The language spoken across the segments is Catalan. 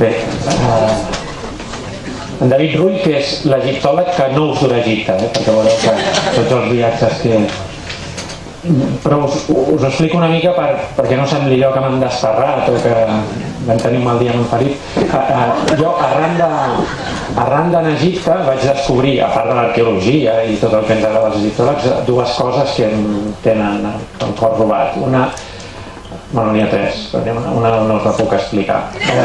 Bé, en David Rull, que és l'egiptòleg que no us dura a Egipte, perquè veureu que tots els viatges que... Però us ho explico una mica perquè no sembli allò que m'han desferrat o que vam tenir un mal dia amb en Felip. Jo, arran d'anar a Egipte, vaig descobrir, a part de l'arqueologia i tot el que ens agrada als egiptòlegs, dues coses que em tenen el cor robat. Bueno, n'hi ha tres, perquè una no us la puc explicar.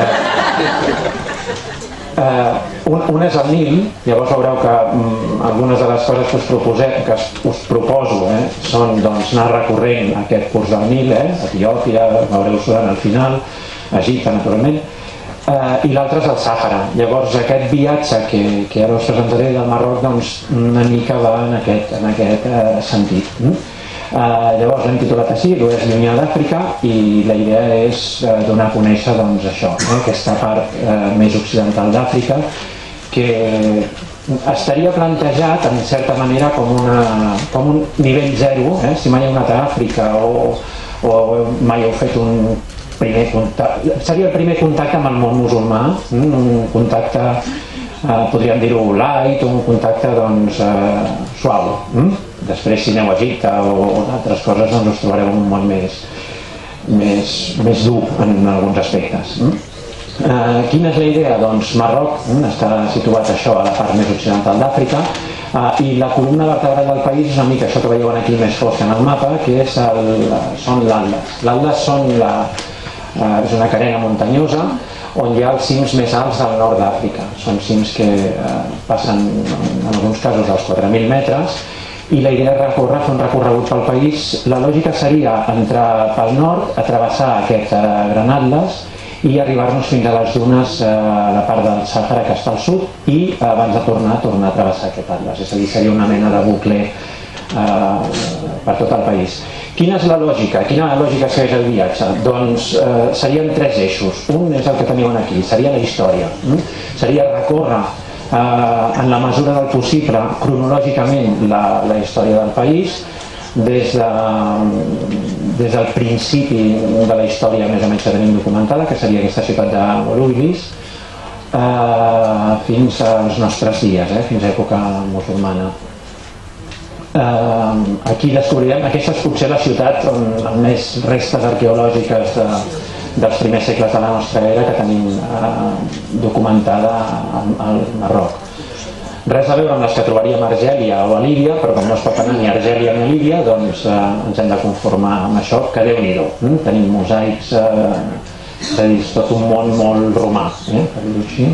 Un és el Nil. Llavors veureu que algunes de les coses que us proposo són anar recorrent aquest curs del Nil, Etiòpia, veureu Sudan al final, Egipte naturalment, i l'altre és el Sàhara. Llavors aquest viatge que ara us presentaré del Marroc una mica va en aquest sentit. Llavors l'hem titulat així, l'Oest Llunyà d'Àfrica, i la idea és donar a conèixer això, aquesta part més occidental d'Àfrica, que estaria plantejat en certa manera com un nivell zero. Si mai heu anat a Àfrica o mai heu fet un primer contacte, seria el primer contacte amb el món musulmà, un contacte, podríem dir-ho light, un contacte suau. Després, si aneu a Egipte o altres coses, us trobareu un món més dur en alguns aspectes. Quina és la idea? Doncs Marroc està situat a la part més occidental d'Àfrica, i la columna vertebral del país és una mica això que veieu aquí més fosc en el mapa, que són l'Atles. L'Atles és una carena muntanyosa on hi ha els cims més alts del nord d'Àfrica. Són cims que passen en alguns casos als 4.000 metres, i la idea és fer un recorregut pel país. La lògica seria entrar pel nord, travessar aquest gran Atles i arribar-nos fins a les dunes a la part del Sàhara que està al sud, i abans de tornar a travessar aquest Atles. És a dir, seria una mena de bucle per tot el país. Quina és la lògica? Quina lògica segueix el viatge? Doncs serien tres eixos. Un és el que teniu aquí, seria la història. Seria recórrer en la mesura del possible cronològicament la història del país, des del principi de la història més o menys que tenim documentada, que seria aquesta ciutat de Volubilis, fins als nostres dies, fins a època musulmana. Aquí descobrirem, aquesta és potser la ciutat amb més restes arqueològiques dels primers segles de la nostra era que tenim documentada al Marroc. Res a veure amb les que trobaríem a Argèlia o a Líbia, però com no es pot anar ni a Argèlia ni a Líbia, doncs ens hem de conformar amb això, que Déu-n'hi-do. Tenim mosaics, és a dir, és tot un món molt romà, per dir-ho així.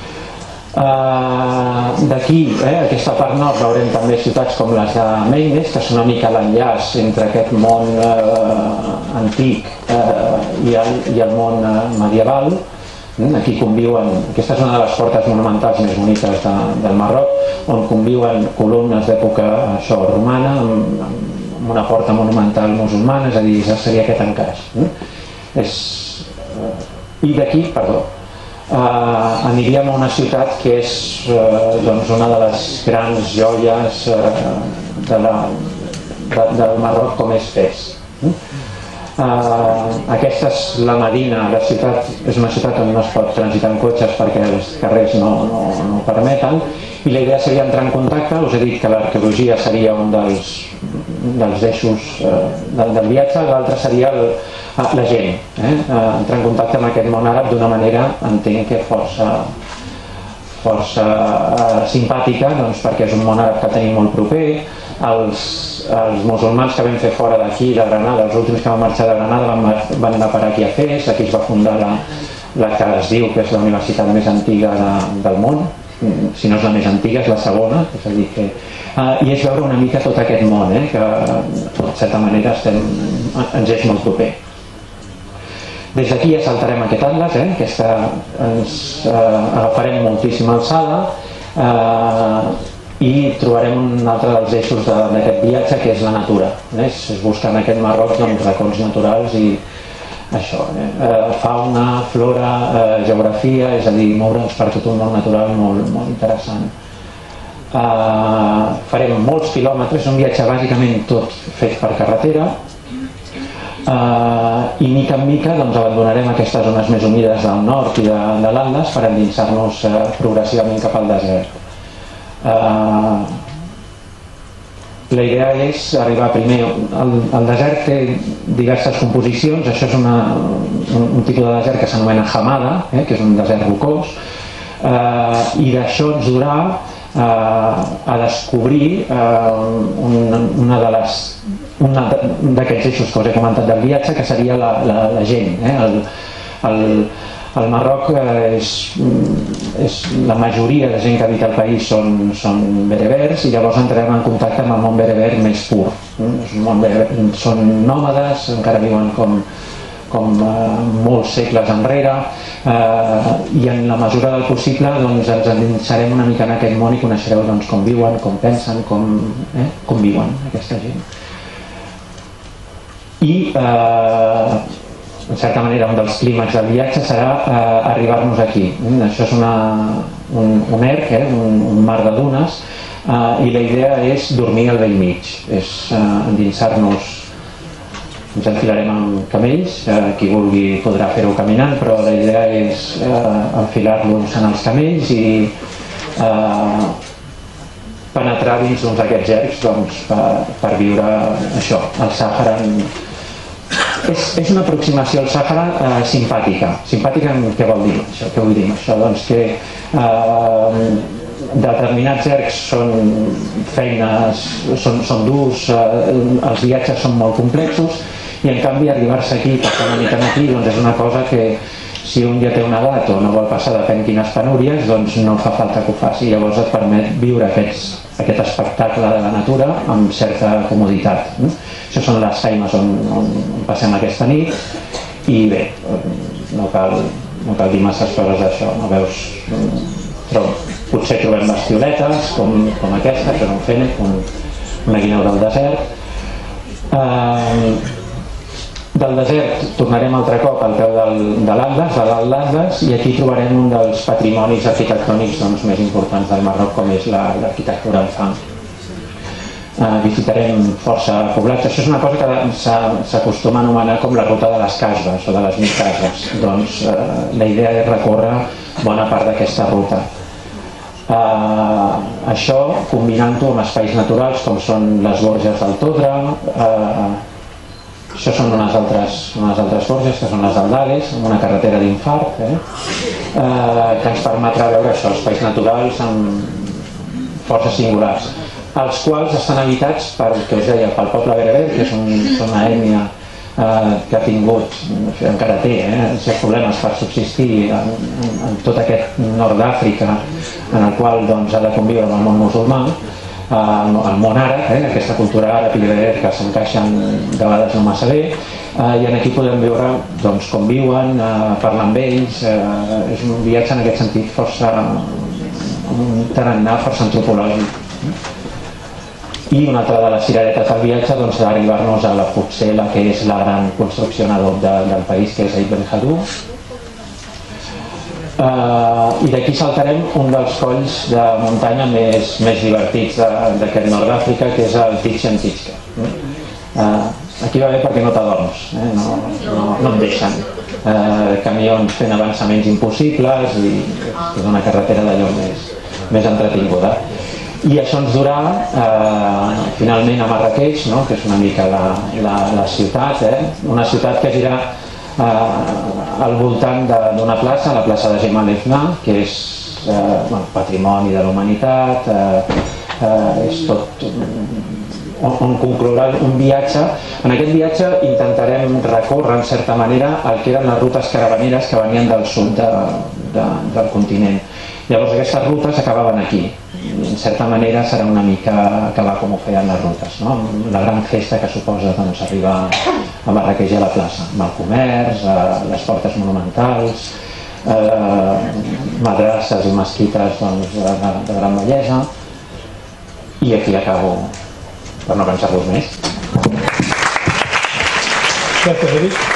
D'aquí, aquesta part nord, veurem també ciutats com les de Meknes, que són una mica l'enllaç entre aquest món antic i el món medieval. Aquí conviuen, aquesta és una de les portes monumentals més boniques del Marroc, on conviuen columnes d'època romana amb una porta monumental musulmana, és a dir, seria aquest encaix. I d'aquí, aniríem a una ciutat que és una de les grans joies del Marroc, com és Fes. Aquesta és la Medina. La ciutat és una ciutat on no es pot transitar en cotxes perquè els carrers no ho permeten, i la idea seria entrar en contacte. Us he dit que l'arqueologia seria un dels eixos del viatge, l'altre seria la gent, entrar en contacte amb aquest món àrab d'una manera, entenc que força simpàtica, perquè és un món àrab que tenim molt proper. Els musulmans que vam fer fora d'aquí, de Granada, els últims que van marxar de Granada van anar per aquí a Fes. Aquí es va fundar la que es diu que és la universitat més antiga del món. Si no és la més antiga, és la segona, és a dir que... I és veure una mica tot aquest món, que de certa manera ens és molt proper. Des d'aquí ja saltarem aquest Atles, que ens agafarem moltíssima alçada, i trobarem un altre dels eixos d'aquest viatge, que és la natura. És buscar en aquest Marroc racons naturals i això, fauna, flora, geografia, és a dir, moure'ns per tot un món natural molt interessant. Farem molts quilòmetres, un viatge bàsicament tot fet per carretera, I mica en mica abandonarem aquestes zones més humides del nord i de l'Atles per endinsar-nos progressivament cap al desert. La idea és arribar primer. El desert té diverses composicions. Això és un tipus de desert que s'anomena Hamada, que és un desert rocós, i d'això ens durà a descobrir un d'aquests eixos que us he comentat del viatge, que seria la gent. El Marroc, la majoria de gent que habita el país són berebers, i llavors entrarem en contacte amb el món bereber més pur. Són nòmades, encara viuen com molts segles enrere, i en la mesura del possible ens endinsarem una mica en aquest món i coneixereu com viuen, com pensen, com viuen aquesta gent. I en certa manera un dels clímax del viatge serà arribar-nos aquí. Això és un erc, un mar de dunes, i la idea és dormir al bell mig, és endinsar-nos. Ens enfilarem amb camells, qui vulgui podrà fer-ho caminant, però la idea és enfilar-nos en els camells i penetrar dins d'aquests ercs per viure això, el Sàhara. És una aproximació al Sàhara simpàtica. Simpàtica què vol dir això? Què vull dir això? Doncs que determinats ercs són feines, són durs, els viatges són molt complexos, i en canvi arribar-se aquí, passar una mica aquí, és una cosa que si un ja té una edat o no vol passar depèn quines penúries, doncs no fa falta que ho faci. Llavors et permet viure aquest espectacle de la natura amb certa comoditat. Això són les feimes on passem aquesta nit, i bé, no cal dir massa coses d'això, no veus? Potser trobem bestioletes com aquesta, que és un fènec, una guineu del desert. Del desert tornarem altre cop al peu de l'Atles, i aquí trobarem un dels patrimonis arquitectònics més importants del Marroc, com és l'arquitectura en fang. Visitarem força poblats. Això és una cosa que s'acostuma a anomenar com la ruta de les cases o de les 1000 cases. Doncs la idea és recórrer bona part d'aquesta ruta. Això combinant-ho amb espais naturals com són les Borges del Todra. Això són unes altres forges, que són les Aldades, amb una carretera d'infart, que ens permetrà veure això, espais naturals força singulars, els quals estan habitats pel que us deia, pel poble bereber, que és una ètnia que ha tingut, encara té, certs problemes per subsistir en tot aquest nord d'Àfrica, en el qual ha de conviure amb el món musulmà, el món àrab, aquesta cultura àrab i bereber que s'encaixen de vegades no massa bé, i aquí podem veure com viuen, parlar amb ells. És un viatge en aquest sentit força un tarannà força antropològic. I una altra de les cireretes del viatge d'arribar-nos a potser la que és la gran construcció del país, que és Ibn Khaldun. I d'aquí saltarem un dels colls de muntanya més divertits d'aquest nord d'Àfrica, que és el Titjan Titska. Aquí va bé perquè no t'adorms, no et deixen. Camions fent avançaments impossibles, i és una carretera d'allò més entretinguda. I això ens durà finalment a Marrakeix, que és una mica la ciutat, una ciutat que gira al voltant d'una plaça, la plaça de Jemal Efna, que és patrimoni de la humanitat, és tot on conclourà un viatge. En aquest viatge intentarem recórrer en certa manera el que eren les rutes caravaneres que venien del sud del continent. Llavors aquestes rutes acabaven aquí. En certa manera serà una mica acabar com ho feien les rutes, la gran festa que suposa arribar a Marrakeix i a la plaça, amb el comerç, les portes monumentals, madrasses i mesquites de gran bellesa. I aquí acabo, per no cansar-vos més. Gràcies, Eric.